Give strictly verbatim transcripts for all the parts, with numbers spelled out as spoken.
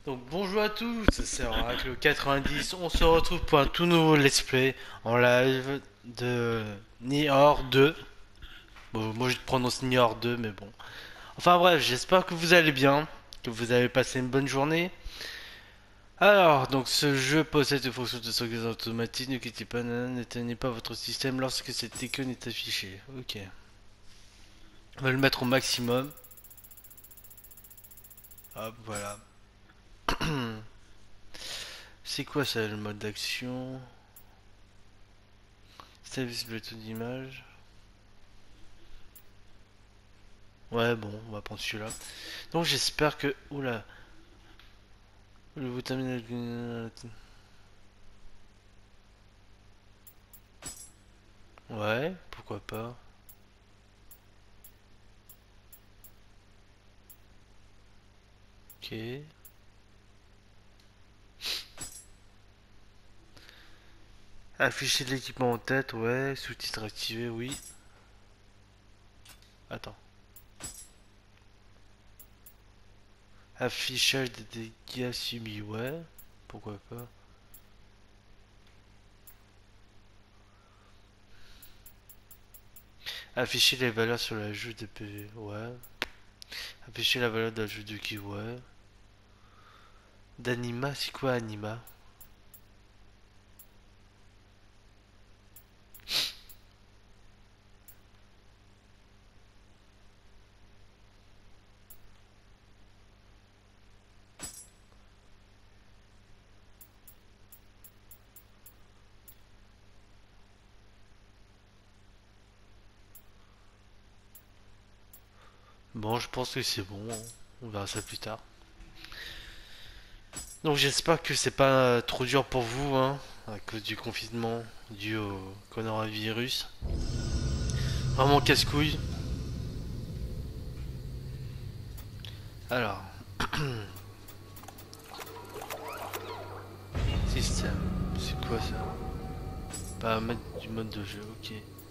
Donc bonjour à tous, c'est Oracle quatre-vingt-dix, on se retrouve pour un tout nouveau let's play en live de Nier deux. Bon, moi je prononce Nier deux mais bon. Enfin bref, j'espère que vous allez bien, que vous avez passé une bonne journée. Alors, donc ce jeu possède une fonction de sauvegarde automatique, ne quittez pas, n'éteignez pas votre système lorsque cette icône est affichée. Ok. On va le mettre au maximum. Hop, voilà. C'est quoi ça le mode d'action? Service Bluetooth d'image. Ouais, bon, on va prendre celui-là. Donc j'espère que... Oula. Le vous termine... Ouais, pourquoi pas. Ok. Afficher l'équipement en tête, ouais. Sous-titres activés, oui. Attends. Affichage des dégâts subis, ouais. Pourquoi pas. Afficher les valeurs sur l'ajout de P V, ouais. Afficher la valeur d'ajout de qui, ouais. D'anima, c'est quoi anima? Bon, je pense que c'est bon, hein. On verra ça plus tard. Donc j'espère que c'est pas trop dur pour vous, hein, à cause du confinement dû au coronavirus. Vraiment casse-couille. Alors, système, c'est quoi ça? Paramètres du mode de jeu, ok.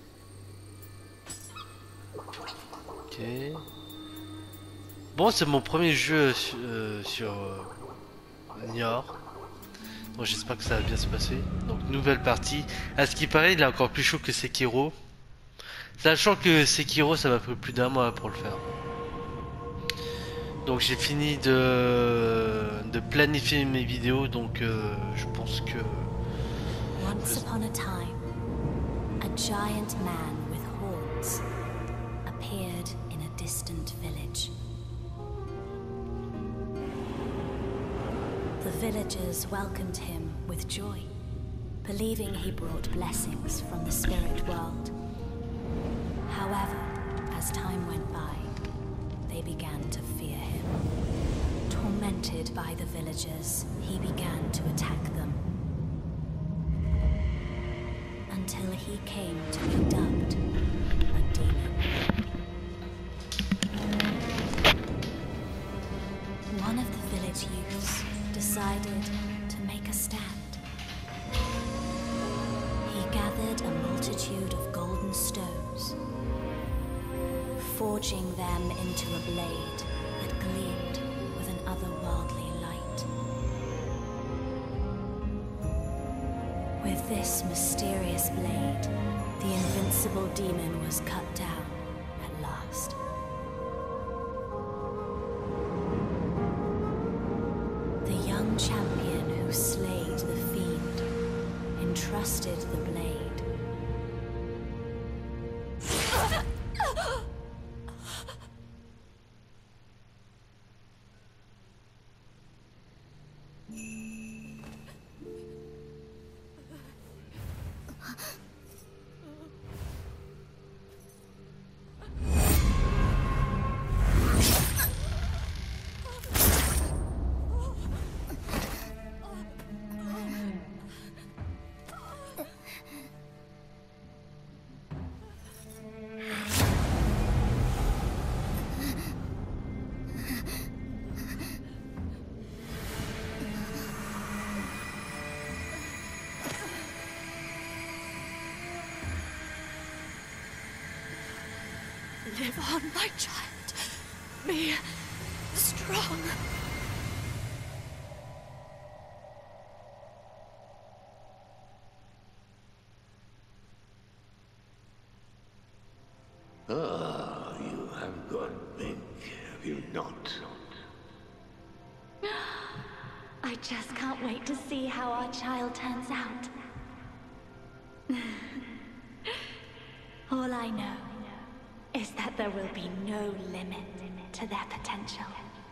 Ok. Bon, c'est mon premier jeu su- euh, sur euh, Niort. Donc j'espère que ça va bien se passer. Donc nouvelle partie. À ce qui paraît, il est encore plus chaud que Sekiro. Sachant que Sekiro, ça m'a pris plus d'un mois pour le faire. Donc j'ai fini de, de planifier mes vidéos, donc euh, je pense que... Once upon a time, a giant man with horns appeared in a distant village. The villagers welcomed him with joy, believing he brought blessings from the spirit world. However, as time went by, they began to fear him. Tormented by the villagers, he began to attack them. Until he came to be dubbed a demon. One of the village youths decided to make a stand. He gathered a multitude of golden stones, forging them into a blade that gleamed with an otherworldly light. With this mysterious blade, the invincible demon was cut down at last. The young champion who slayed the fiend entrusted the blade Live on, my child. Be strong. Ah, you have gone big, have you not? I just can't wait to see how our child turns out. All I know is that there will be no limit to their potential.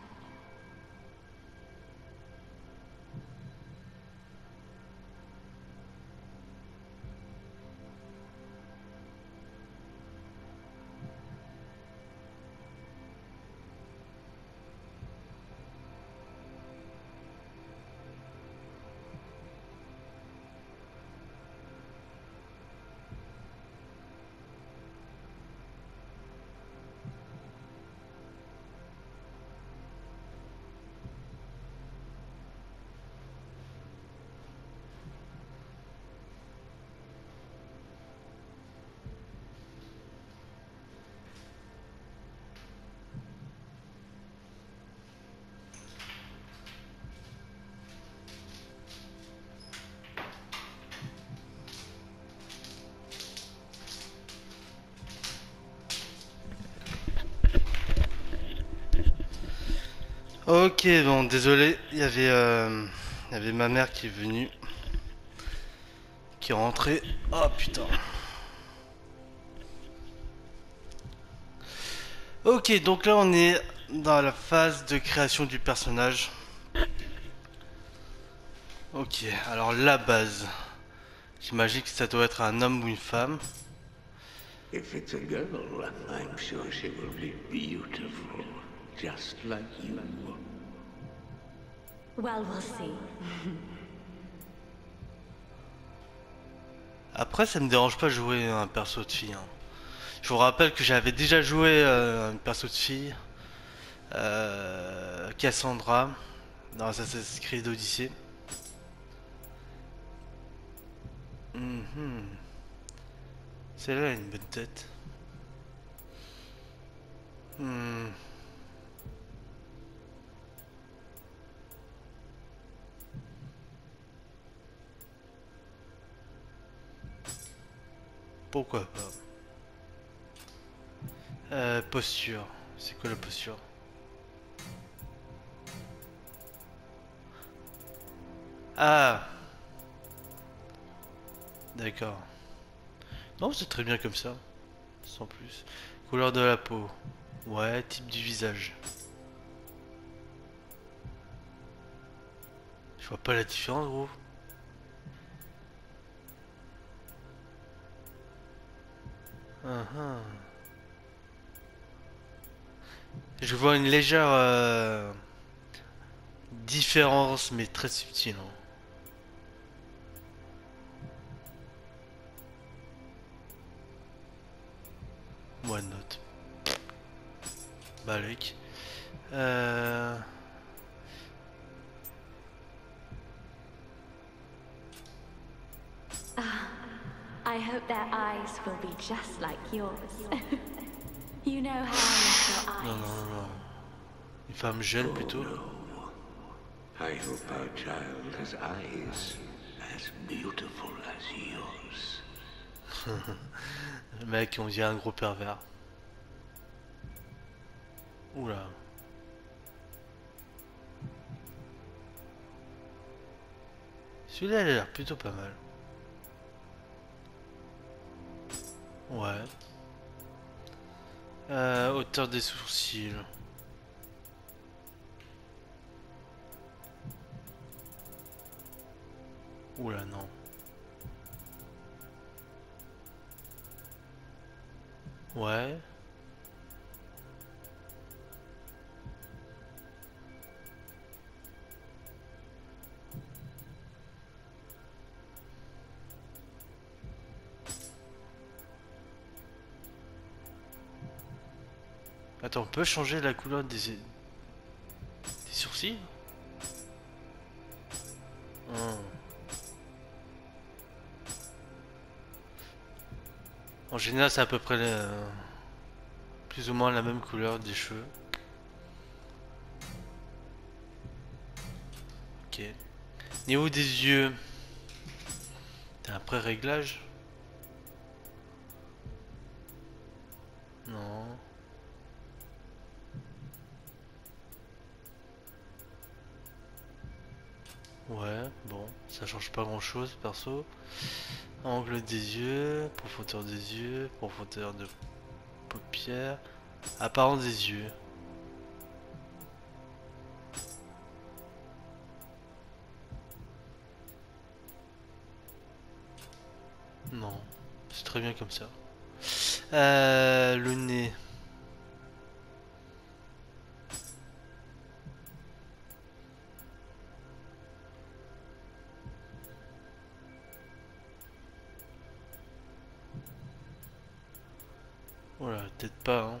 Ok, bon, désolé, il y avait, euh, il y avait ma mère qui est venue, qui est rentrée. Oh putain. Ok, donc là on est dans la phase de création du personnage. Ok, alors la base. J'imagine que ça doit être un homme ou une femme. If it's a girl, I'm sure she will be beautiful, just like you. Well, we'll see. Après, ça me dérange pas de jouer un perso de fille, hein. Je vous rappelle que j'avais déjà joué euh, un perso de fille, euh, Cassandra, dans Assassin's Creed Odyssey. Mhm. Celle-là a une bonne tête. Hmm. Pourquoi pas. Euh, posture. C'est quoi la posture? Ah, d'accord. Non, c'est très bien comme ça. Sans plus. Couleur de la peau. Ouais, type du visage. Je vois pas la différence, gros. Ah, ah. Je vois une légère euh, différence, mais très subtile, hein. One note. Balek. Euh... I hope their eyes will be just like yours. You know how I love your Non, non, eyes. non, non. Une femme jeune plutôt. I hope our child has eyes as beautiful as yours. Le mec, on dirait un gros pervers. Oula. Celui-là, il a l'air plutôt pas mal. Ouais. Euh, hauteur des sourcils. Oula, non. Ouais. Attends, on peut changer la couleur des, des sourcils? Hmm. En général, c'est à peu près la- plus ou moins la même couleur des cheveux. Ok. Niveau des yeux, t'as un pré-réglage? Non. Ouais, bon, ça change pas grand chose perso. Angle des yeux, profondeur des yeux, profondeur de paupières, apparence des yeux. Non, c'est très bien comme ça. Euh, le nez. Voilà, peut-être pas, hein.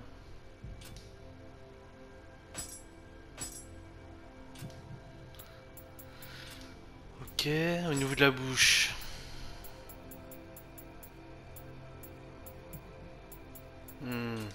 Ok, au niveau de la bouche. Hmm.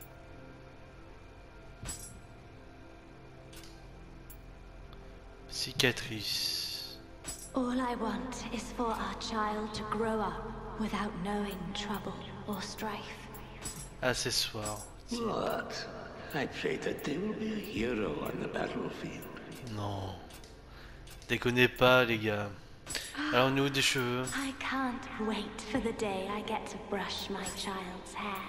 Cicatrice. All I want is for our child to grow up without knowing trouble or strife. Accessoire. What? I pray that they will be a hero on the battlefield. Non. Déconnez pas, les gars. Alors, au niveau des cheveux. I can't wait for the day I get to brush my child's hair.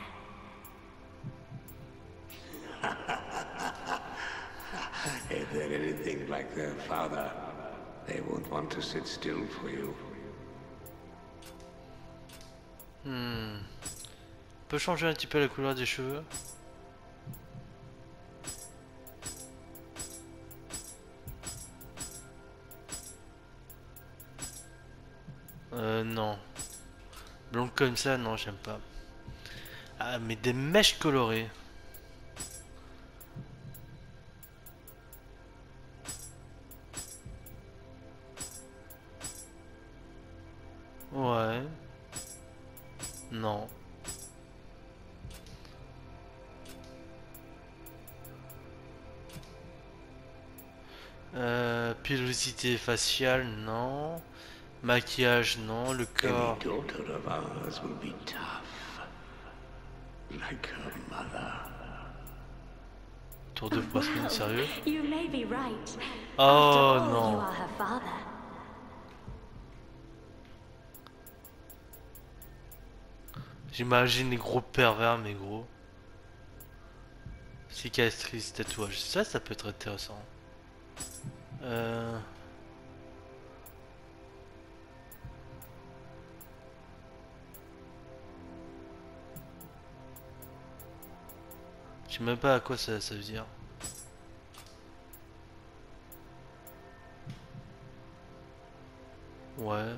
If they're anything like their father, they won't want to sit still for you. Hmm. On peut changer un petit peu la couleur des cheveux. Euh, non. Blond comme ça, non, j'aime pas. Ah, mais des mèches colorées. Ouais. Non. Euh, pilosité faciale, non. Maquillage, non. Le corps. Any daughter of ours will be tough, like her mother. Tour de poitrine, sérieux? You may be right. Oh After all, non. you are her father. J'imagine les gros pervers, mais gros. Cicatrice, tatouage. Ça, ça peut être intéressant. Euh... Je sais même pas à quoi ça, ça veut dire. Ouais.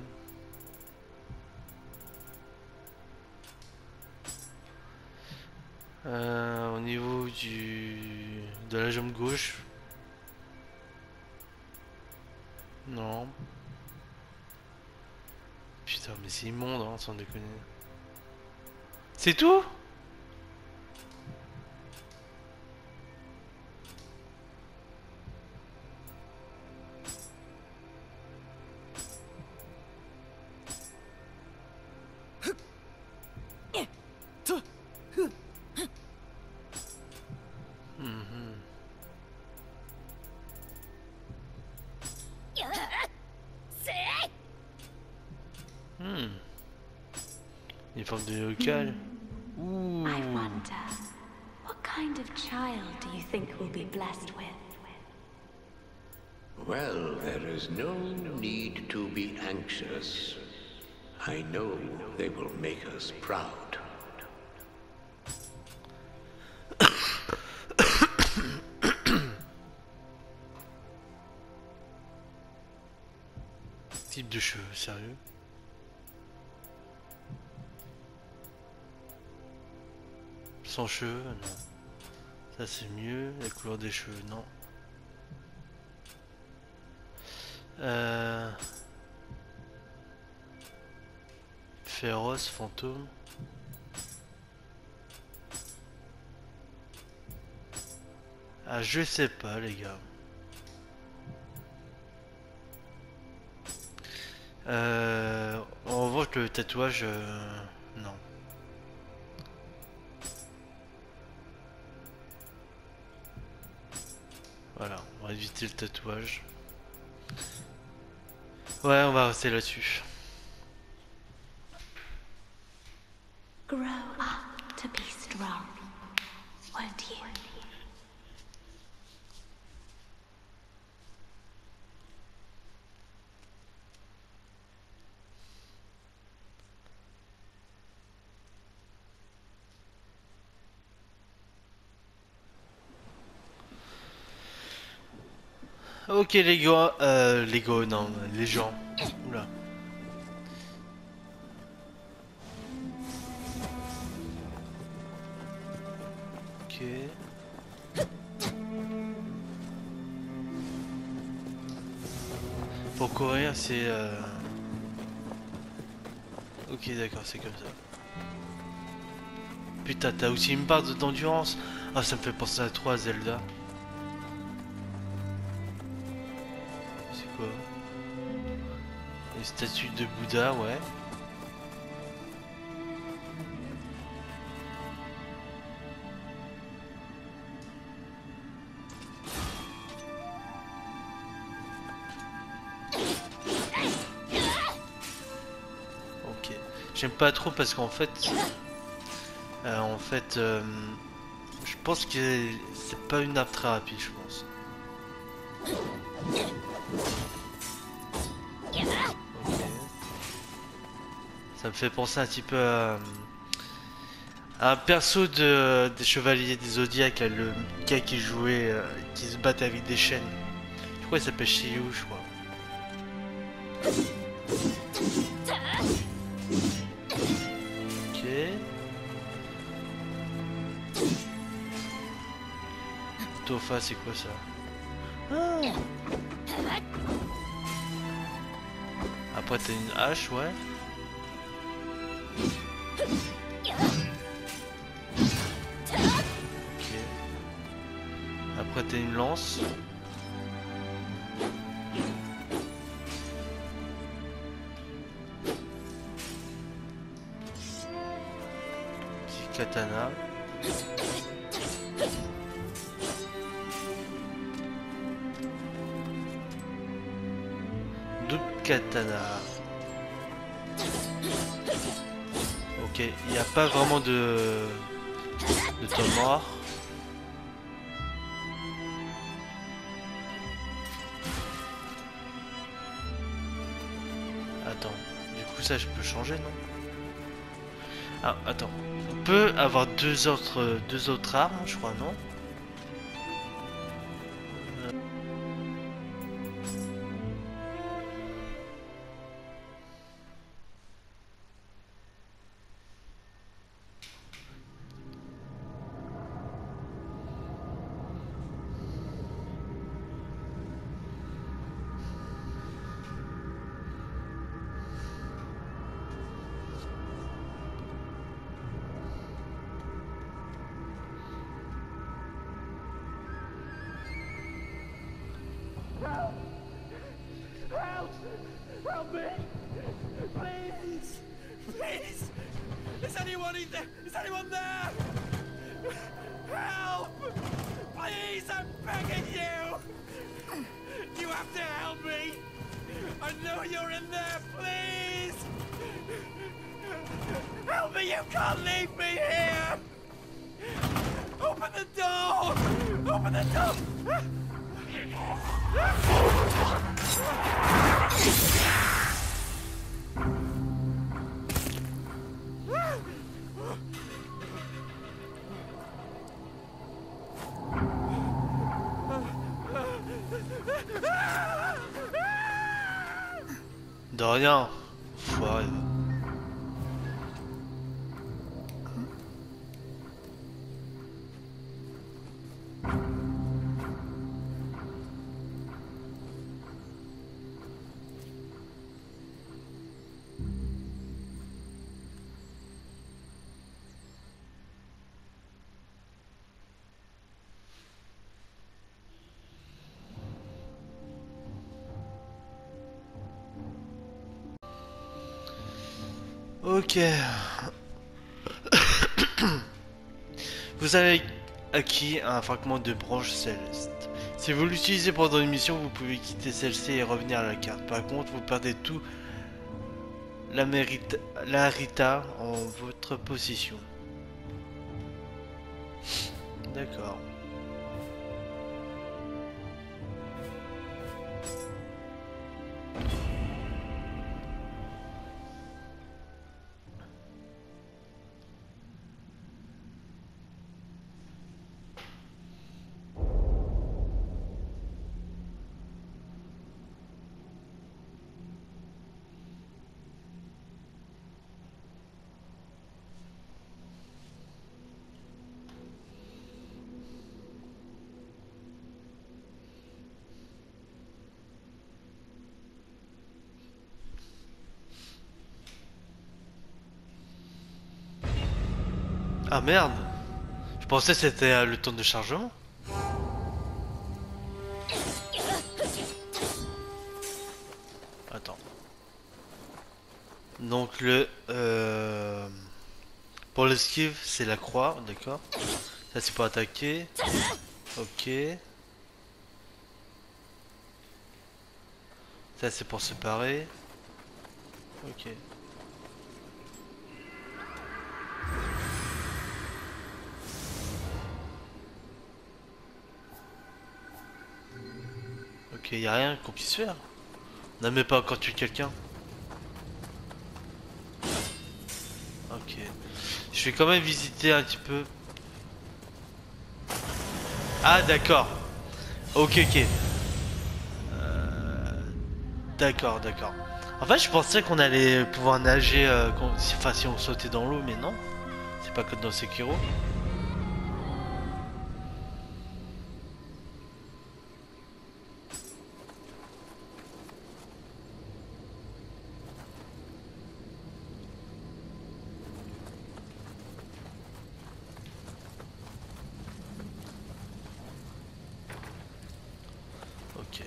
Euh, au niveau du de la jambe gauche. Non. Putain, mais c'est immonde, hein, sans déconner. C'est tout? Mhm. Hmm. Une forme de local. Ouh. I wonder, what kind of child do you think we'll be blessed with? Well, there is no need to be anxious. I know they will make us proud. Type de cheveux, sérieux? Sans cheveux, non. Ça c'est mieux. La couleur des cheveux, non. Euh... Féroce, fantôme. Ah, je sais pas, les gars. Euh... En revanche, le tatouage, euh... non. On va éviter le tatouage. Ouais, on va rester là-dessus. Grow up to be strong, won't you? Ok les gars, euh, les gars, non, les gens. Oula. Ok. Pour courir, c'est... Euh... Ok, d'accord, c'est comme ça. Putain, t'as aussi une barre d'endurance. Ah, ça me fait penser à toi, Zelda. C'est quoi? Une statue de Bouddha, ouais. Ok. J'aime pas trop parce qu'en fait... Euh, en fait... Euh, je pense que c'est pas une arme très rapide, je pense. Ok. Ça me fait penser un petit peu à, à un perso de, des Chevaliers des Zodiacs, là, le gars qui jouait, euh, qui se battait avec des chaînes. Je crois qu'il s'appelle Shiryu, je crois. Ok. Tofa, c'est quoi ça? Ah. Après t'as une hache, ouais. Ok. Après t'as une lance. Petit katana. Double katana. Ok, il n'y a pas vraiment de, de temps mort. Attends, du coup ça je peux changer, non? Ah, attends. On peut avoir deux autres, deux autres armes, je crois, non? Help me! Please! Please! Is anyone in there? Is anyone there? Help! Please, I'm begging you! You have to help me! I know you're in there, please! Help me, you can't leave me here! Open the door! Open the door! De rien. Foiré. Ok. Vous avez acquis un fragment de branche céleste. Si Si vous l'utilisez pendant une mission, vous pouvez quitter celle-ci et revenir à la carte. Par contre, vous perdez tout la mérite, la Rita en votre possession. D'accord. Ah merde! Je pensais que c'était euh, le temps de chargement. Attends. Donc le... Euh... Pour l'esquive, c'est la croix, d'accord. Ça c'est pour attaquer. Ok. Ça c'est pour se parer. Ok. Ok, y a rien qu'on puisse faire. On n'a même pas encore tué quelqu'un. Ok. Je vais quand même visiter un petit peu. Ah d'accord. Ok ok. Euh... D'accord d'accord. En fait je pensais qu'on allait pouvoir nager euh, quand... si... Enfin si on sautait dans l'eau mais non. C'est pas comme dans Sekiro. Ok.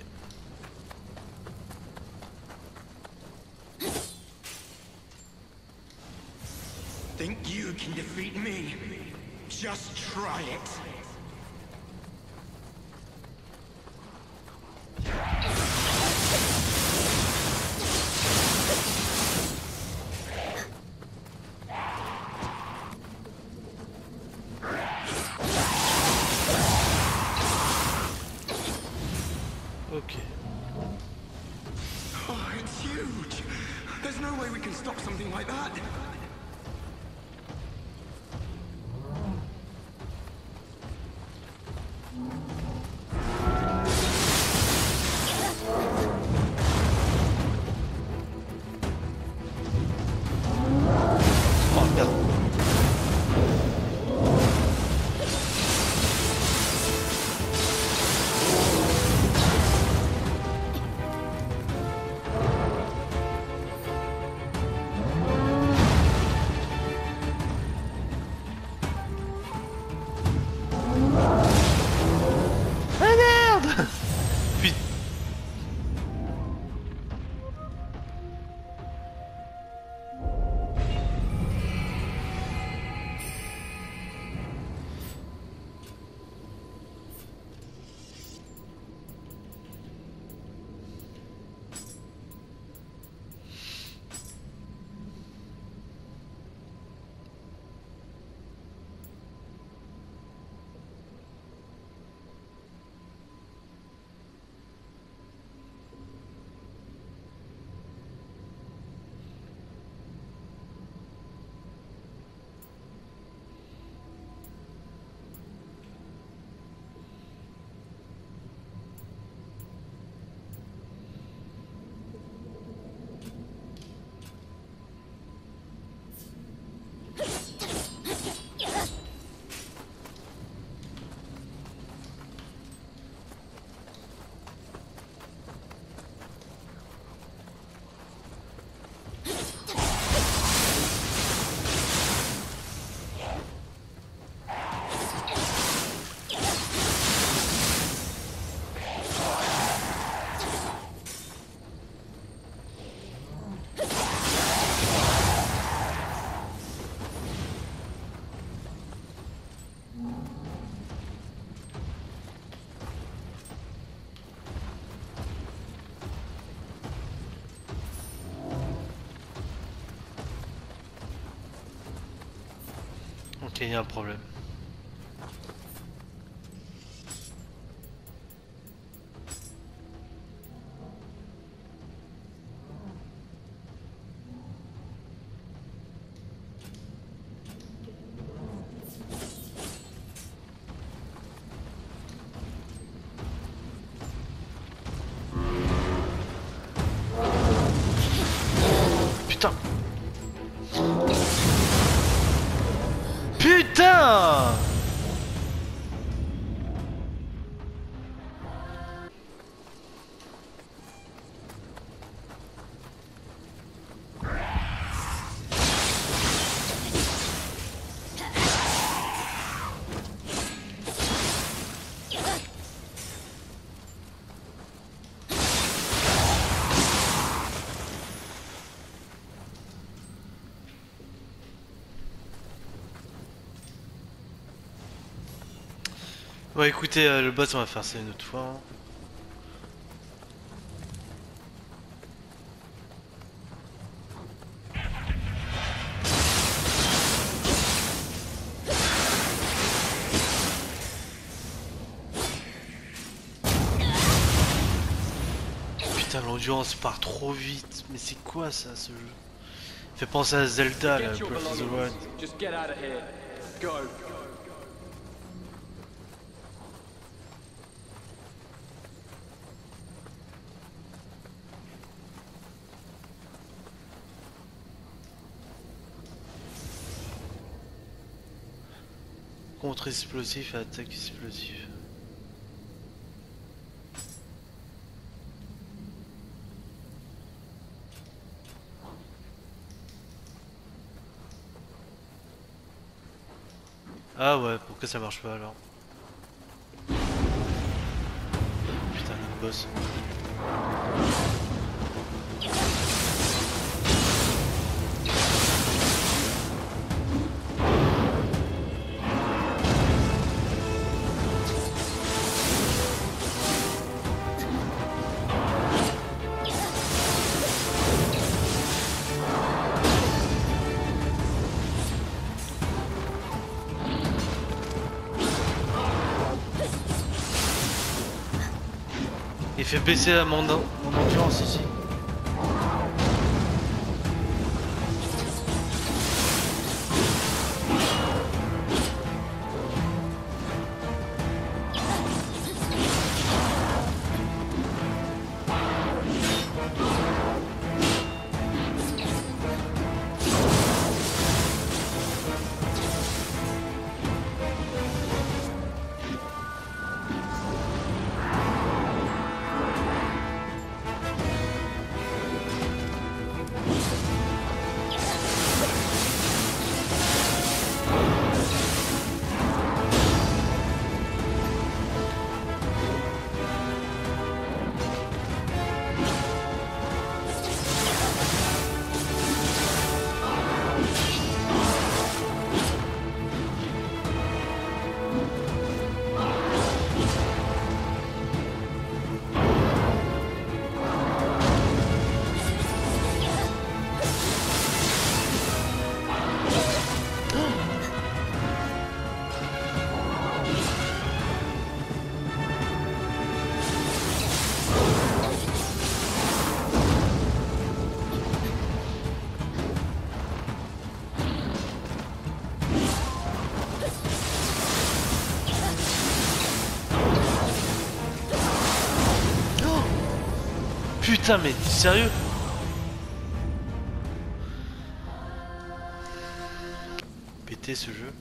Think you can defeat me? Just try it. Ok. Oh, it's huge. There's no way we can stop something like that. Ok, il y a un problème. Putain. Putain. Bon écoutez, euh, le boss on va faire ça une autre fois. Hein. Putain, l'endurance part trop vite. Mais c'est quoi ça, ce jeu? Fait penser à Zelda, là, Get your Breath of the Wild. belongings. Just get out of here. Go. Contre explosif, attaque explosive. Ah ouais, pourquoi ça marche pas alors? Putain, notre boss. Il fait baisser la mon, mon endurance ici. Putain, mais sérieux? Péter ce jeu.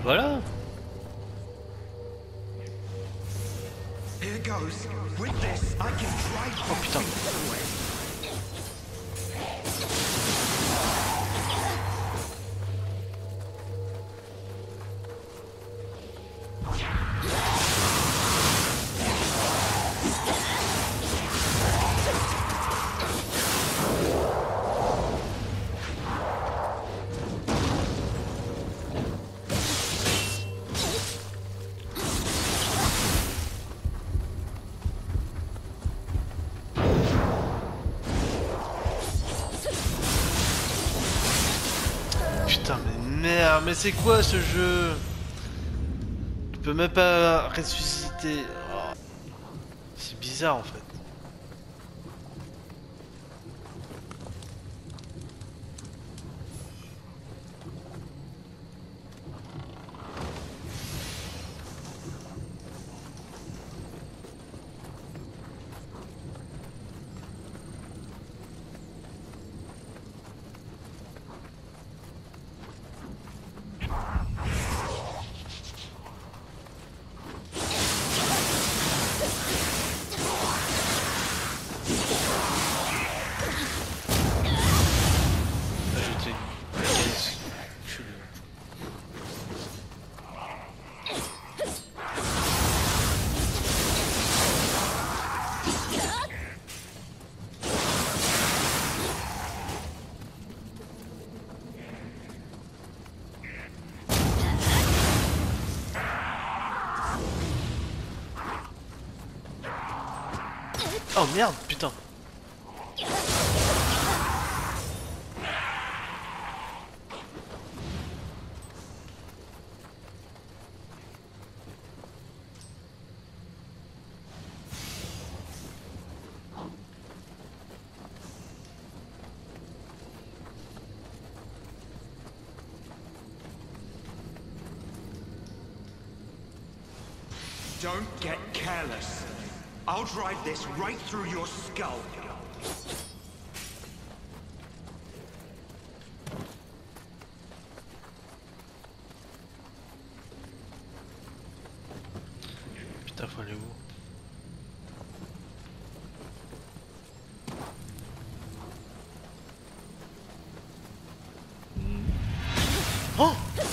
voilà. Here goes. With this, I can drive Oh putain. away. Putain mais merde, mais c'est quoi ce jeu? Tu peux même pas ressusciter. Oh. C'est bizarre en fait. Ajouter. Je suis le- Oh merde, putain. Don't get careless. I'll drive this right through your skull. Putain, faut aller où? Oh!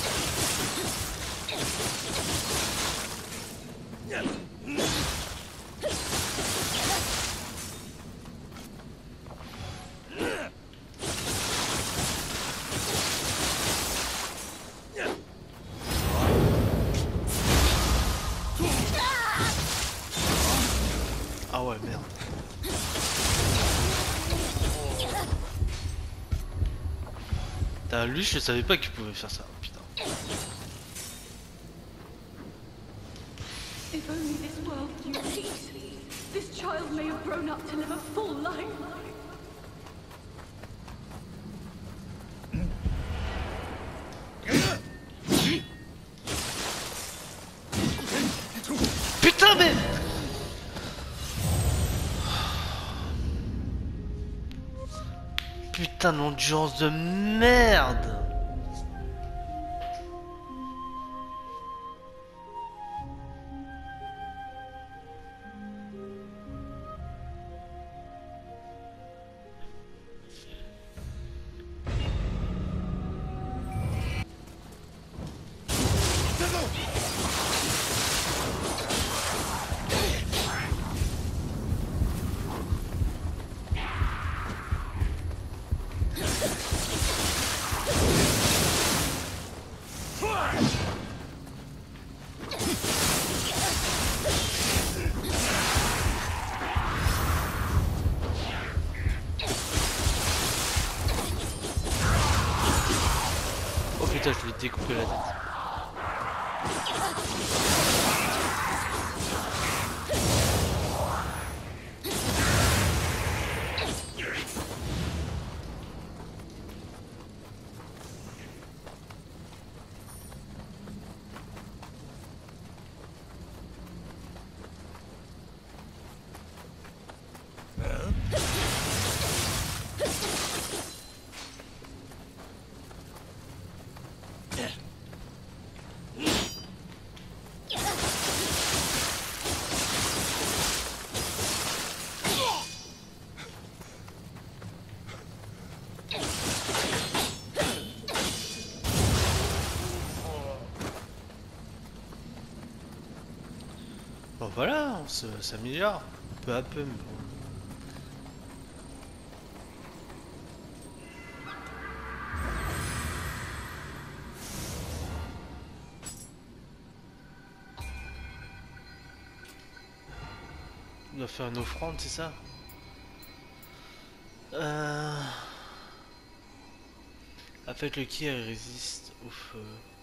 Ah ouais, merde. Putain, lui, je savais pas qu'il pouvait faire ça. Putain. If only this world knew peace, this child may have grown up to live a full life. Putain, mais... Putain d'endurance de merde. Oh putain, je lui ai découpé la tête. Yeah. Bon voilà, on se- s'améliore peu à peu. Mais bon. On doit faire une offrande, c'est ça? Euh... En fait, le qui résiste au feu.